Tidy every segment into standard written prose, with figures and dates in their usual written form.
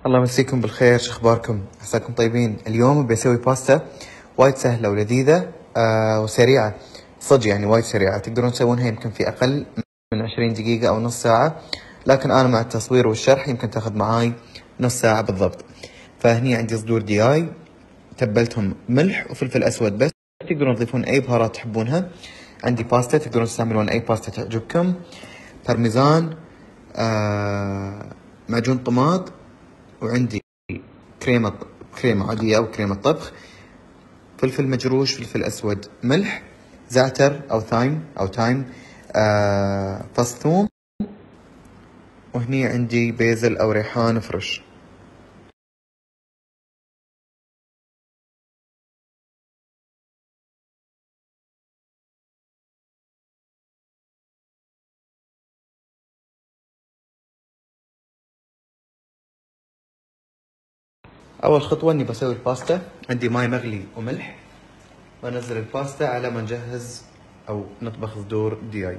الله يمسيكم بالخير، شو اخباركم؟ عساكم طيبين. اليوم بسوي باستا وايد سهله ولذيذه وسريعه، صدق يعني وايد سريعه. تقدرون تسوونها يمكن في اقل من 20 دقيقه او نص ساعه، لكن انا مع التصوير والشرح يمكن تاخذ معاي نص ساعه بالضبط. فهني عندي صدور دياي تبلتهم ملح وفلفل اسود بس، تقدرون تضيفون اي بهارات تحبونها. عندي باستا، تقدرون تستعملون اي باستا تعجبكم. بارميزان، معجون طماط، وعندي كريمة عادية أو كريمة طبخ، فلفل مجروش، فلفل أسود، ملح، زعتر أو تايم، فص ثوم، وهني عندي بيزل أو ريحان فرش. أول خطوة إني بسوي الباستا. عندي ماي مغلي وملح، وأنزل الباستا على ما نجهز أو نطبخ صدور دياي.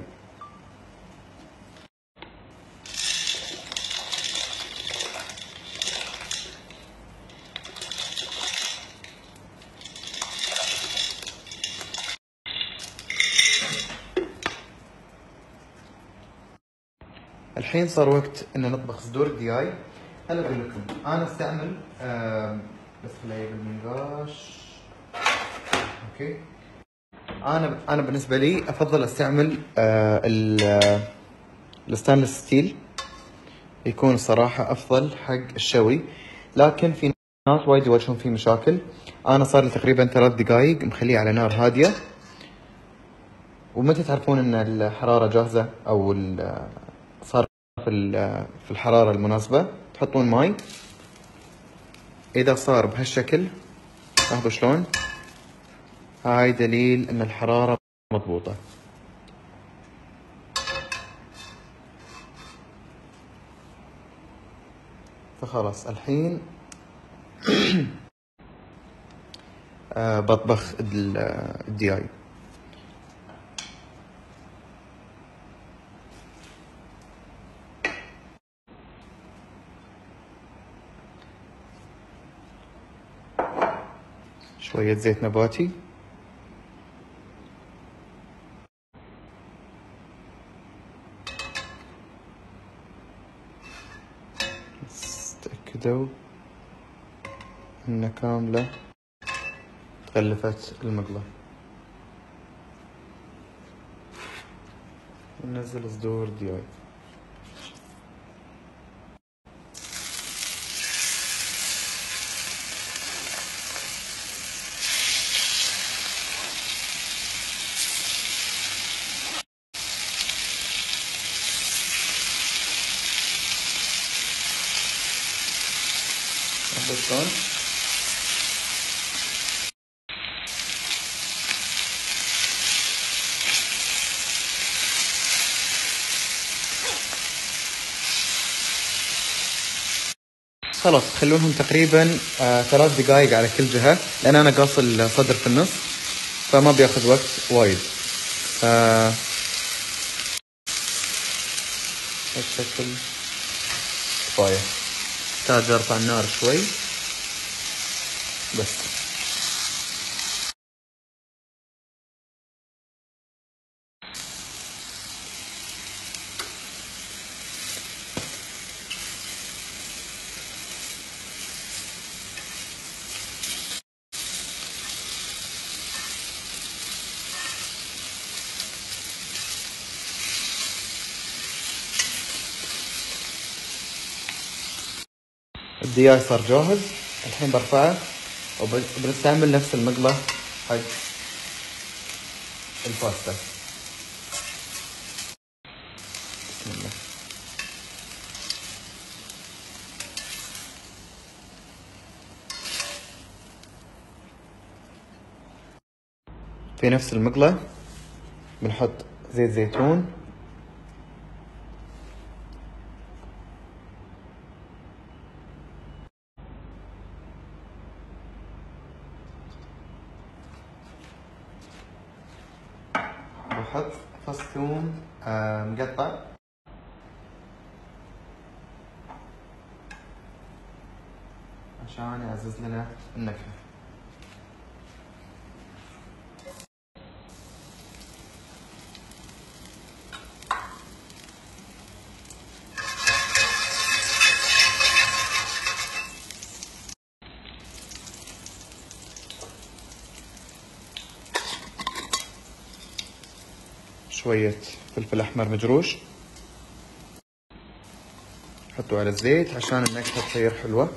الحين صار وقت ان نطبخ صدور الدياي. هلا اقول لكم انا استعمل بس خليه بالمنقاش. اوكي، انا بالنسبه لي افضل استعمل الستانلس ستيل، يكون الصراحه افضل حق الشوي، لكن في ناس وايد يواجهون فيه مشاكل. انا صار لي تقريبا 3 دقائق مخليه على نار هاديه. ومتى تعرفون ان الحراره جاهزه او صار في الحراره المناسبه؟ تحطون ماي، اذا صار بهالشكل لاحظوا شلون، هاي دليل ان الحراره مضبوطه. فخلاص الحين بطبخ الدياي. شوية زيت نباتي، بس تأكدوا إنها كاملة تغلفت المقلة. وننزل صدور دياي. لاحظوا شلون؟ خلاص تخلونهم تقريبا 3 دقائق على كل جهة، لأن أنا قاص الصدر في النص فما بياخذ وقت وايد. هالشكل كفاية. تحتاج ارفع النار شوي بس. الدياي صار جاهز، الحين برفعه وبنستعمل نفس المقلة حق الباستا. بسم الله. في نفس المقلة بنحط زيت زيتون، بحط فص ثوم مقطع، عشان يعزز لنا النكهة. شوية فلفل أحمر مجروش حطوا على الزيت عشان النكهة تصير حلوة.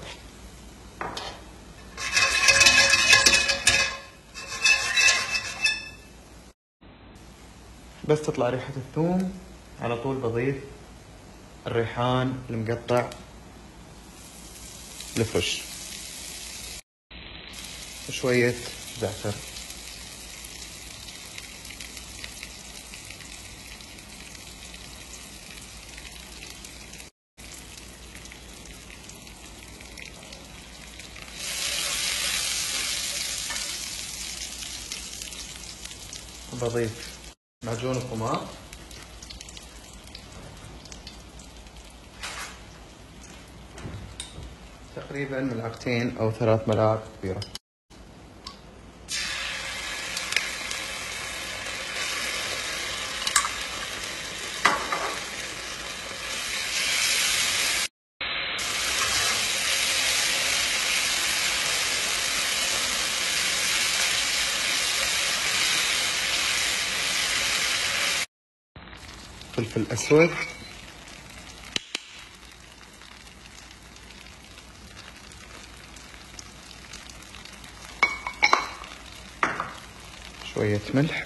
بس تطلع ريحة الثوم على طول بضيف الريحان المقطع الفريش وشوية زعتر. بضيف معجون الطماط تقريبا ملعقتين أو 3 ملاعق كبيرة. فلفل أسود شوية ملح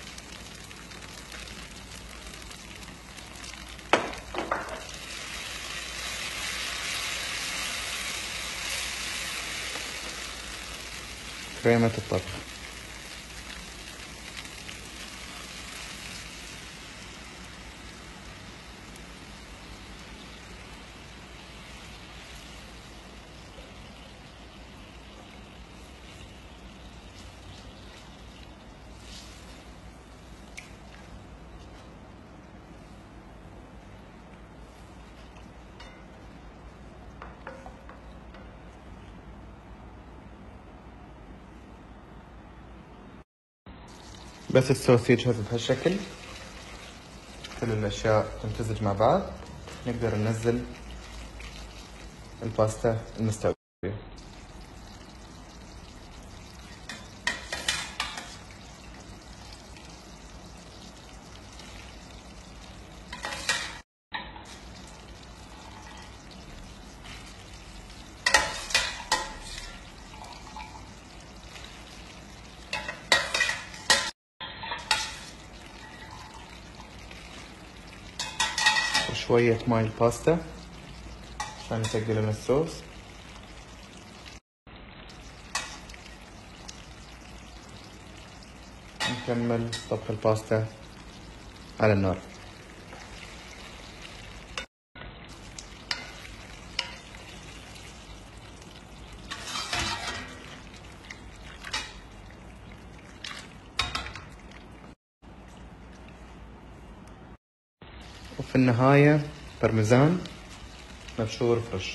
كريمة الطبخ. بس الصوص يجهز بهالشكل، كل الأشياء تمتزج مع بعض، نقدر ننزل الباستا المستوية. وشوية ماي الباستا عشان يثقلون الصوص. نكمل طبخ الباستا على النار. وفي النهاية بارميزان مبشور فريش.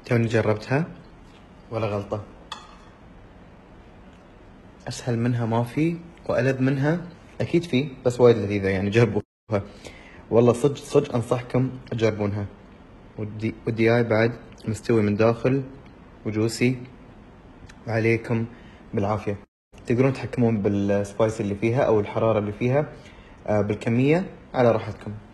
توني جربتها ولا غلطة، أسهل منها ما في وألذ منها أكيد في، بس وايد لذيذة يعني جربوها والله صدق صدق أنصحكم تجربونها. والدياي بعد مستوي من داخل وجوسي، عليكم بالعافية. تقدرون تتحكمون بالسبايس اللي فيها أو الحرارة اللي فيها بالكمية على راحتكم.